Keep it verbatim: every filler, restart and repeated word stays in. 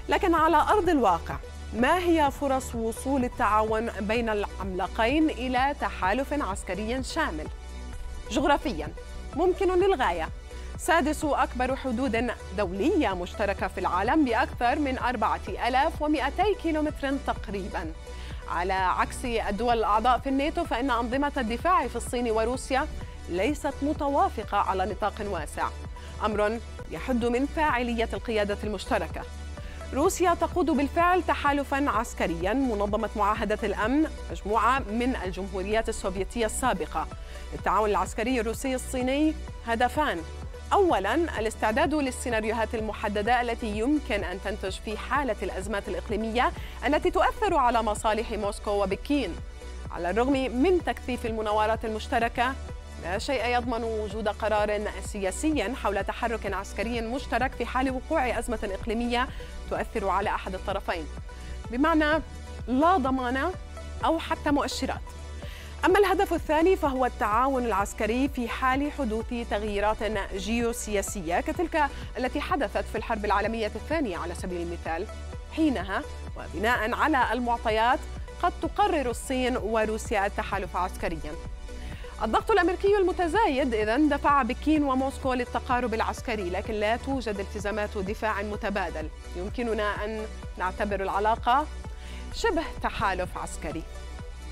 لكن على أرض الواقع، ما هي فرص وصول التعاون بين العملاقين إلى تحالف عسكري شامل؟ جغرافياً ممكن للغاية. سادس أكبر حدود دولية مشتركة في العالم بأكثر من أربعة آلاف ومئتي كيلومتر تقريباً. على عكس الدول الأعضاء في الناتو، فإن أنظمة الدفاع في الصين وروسيا ليست متوافقة على نطاق واسع، أمر يحد من فاعلية القيادة المشتركة. روسيا تقود بالفعل تحالفاً عسكرياً، منظمة معاهدة الأمن، مجموعة من الجمهوريات السوفيتية السابقة. التعاون العسكري الروسي الصيني هدفان: أولاً الاستعداد للسيناريوهات المحددة التي يمكن أن تنتج في حالة الأزمات الإقليمية التي تؤثر على مصالح موسكو وبكين. على الرغم من تكثيف المناورات المشتركة، لا شيء يضمن وجود قرار سياسي حول تحرك عسكري مشترك في حال وقوع أزمة إقليمية تؤثر على أحد الطرفين، بمعنى لا ضمان أو حتى مؤشرات. أما الهدف الثاني فهو التعاون العسكري في حال حدوث تغييرات جيوسياسية كتلك التي حدثت في الحرب العالمية الثانية على سبيل المثال. حينها وبناء على المعطيات قد تقرر الصين وروسيا التحالف عسكرياً. الضغط الأمريكي المتزايد إذن دفع بكين وموسكو للتقارب العسكري، لكن لا توجد التزامات دفاع متبادل. يمكننا أن نعتبر العلاقة شبه تحالف عسكري.